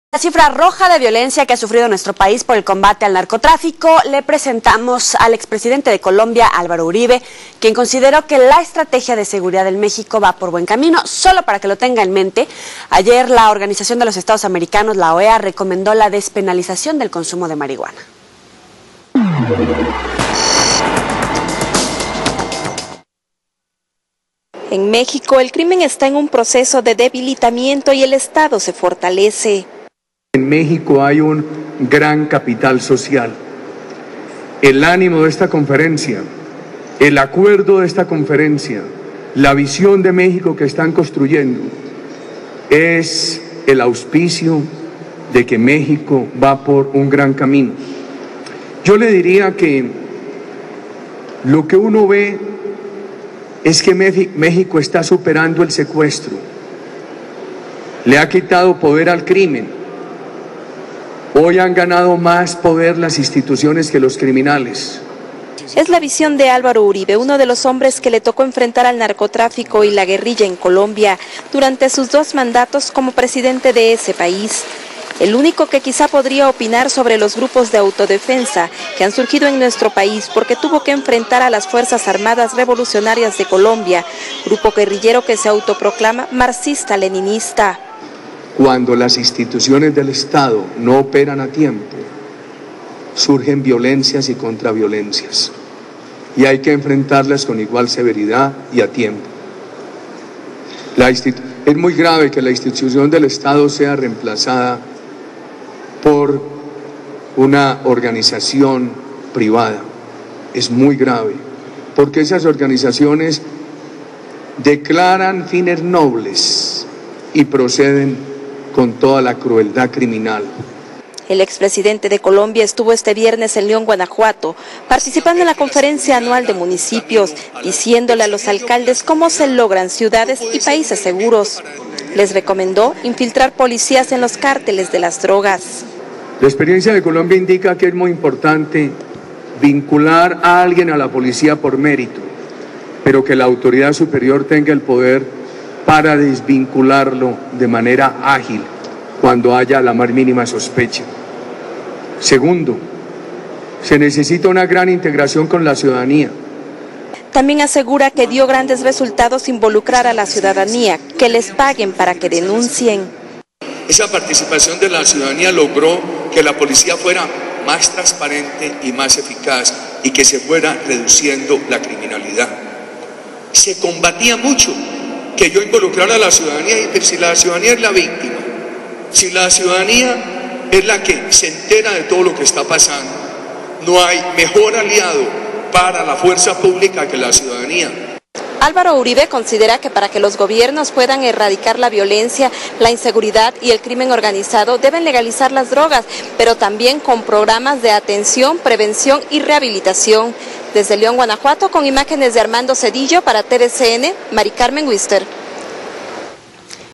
La cifra roja de violencia que ha sufrido nuestro país por el combate al narcotráfico, le presentamos al expresidente de Colombia, Álvaro Uribe, quien consideró que la estrategia de seguridad del México va por buen camino. Solo para que lo tenga en mente, ayer la Organización de los Estados Americanos, la OEA, recomendó la despenalización del consumo de marihuana. En México, el crimen está en un proceso de debilitamiento y el Estado se fortalece. En México hay un gran capital social. El ánimo de esta conferencia, el acuerdo de esta conferencia, la visión de México que están construyendo, es el auspicio de que México va por un gran camino. Yo le diría que lo que uno ve es que México está superando el secuestro, le ha quitado poder al crimen. Hoy han ganado más poder las instituciones que los criminales. Es la visión de Álvaro Uribe, uno de los hombres que le tocó enfrentar al narcotráfico y la guerrilla en Colombia durante sus 2 mandatos como presidente de ese país. El único que quizá podría opinar sobre los grupos de autodefensa que han surgido en nuestro país porque tuvo que enfrentar a las Fuerzas Armadas Revolucionarias de Colombia, grupo guerrillero que se autoproclama marxista-leninista. Cuando las instituciones del Estado no operan a tiempo, surgen violencias y contraviolencias, y hay que enfrentarlas con igual severidad y a tiempo. Es muy grave que la institución del Estado sea reemplazada por una organización privada. Es muy grave, porque esas organizaciones declaran fines nobles y proceden con toda la crueldad criminal. El expresidente de Colombia estuvo este viernes en León, Guanajuato, participando en la conferencia anual de municipios, diciéndole a los alcaldes cómo se logran ciudades y países seguros. Les recomendó infiltrar policías en los cárteles de las drogas. La experiencia de Colombia indica que es muy importante vincular a alguien a la policía por mérito, pero que la autoridad superior tenga el poder para desvincularlo de manera ágil cuando haya la más mínima sospecha. Segundo, se necesita una gran integración con la ciudadanía. También asegura que dio grandes resultados involucrar a la ciudadanía, que les paguen para que denuncien. Esa participación de la ciudadanía logró que la policía fuera más transparente y más eficaz y que se fuera reduciendo la criminalidad. Se combatía mucho que yo involucrara a la ciudadanía, y si la ciudadanía es la víctima, si la ciudadanía es la que se entera de todo lo que está pasando, no hay mejor aliado para la fuerza pública que la ciudadanía. Álvaro Uribe considera que para que los gobiernos puedan erradicar la violencia, la inseguridad y el crimen organizado deben legalizar las drogas, pero también con programas de atención, prevención y rehabilitación. Desde León, Guanajuato, con imágenes de Armando Cedillo para TVCN, Mari Carmen Wister.